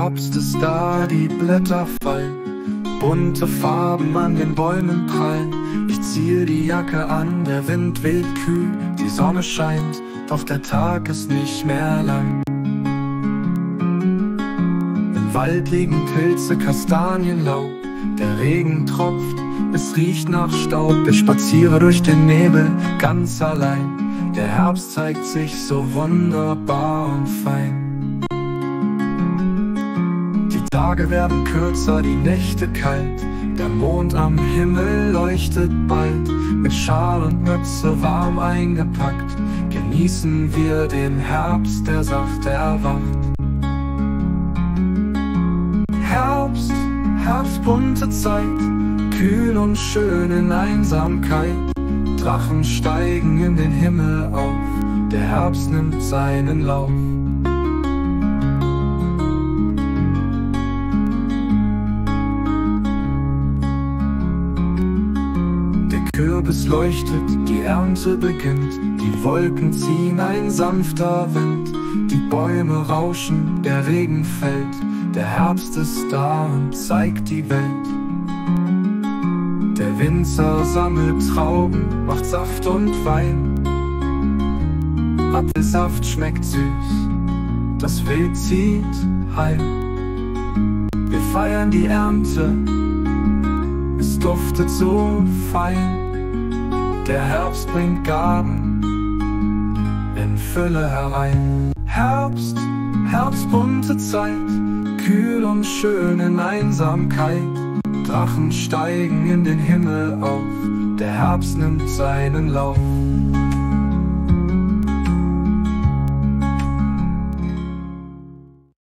Herbst ist da, die Blätter fallen, bunte Farben an den Bäumen prallen. Ich ziehe die Jacke an, der Wind weht kühl, die Sonne scheint, doch der Tag ist nicht mehr lang. Im Wald liegen Pilze, Kastanienlaub, der Regen tropft, es riecht nach Staub. Ich spaziere durch den Nebel, ganz allein, der Herbst zeigt sich so wunderbar und fein. Die Tage werden kürzer, die Nächte kalt, der Mond am Himmel leuchtet bald. Mit Schal und Mütze warm eingepackt, genießen wir den Herbst, der sachte erwacht. Herbst, herbstbunte Zeit, kühl und schön in Einsamkeit. Drachen steigen in den Himmel auf, der Herbst nimmt seinen Lauf. Kürbis leuchtet, die Ernte beginnt, die Wolken ziehen, ein sanfter Wind, die Bäume rauschen, der Regen fällt, der Herbst ist da und zeigt die Welt. Der Winzer sammelt Trauben, macht Saft und Wein, Apfelsaft schmeckt süß, das Wild zieht heim. Wir feiern die Ernte, es duftet so fein. Der Herbst bringt Gaben in Fülle herein. Herbst, herbstbunte Zeit, kühl und schön in Einsamkeit. Drachen steigen in den Himmel auf, der Herbst nimmt seinen Lauf.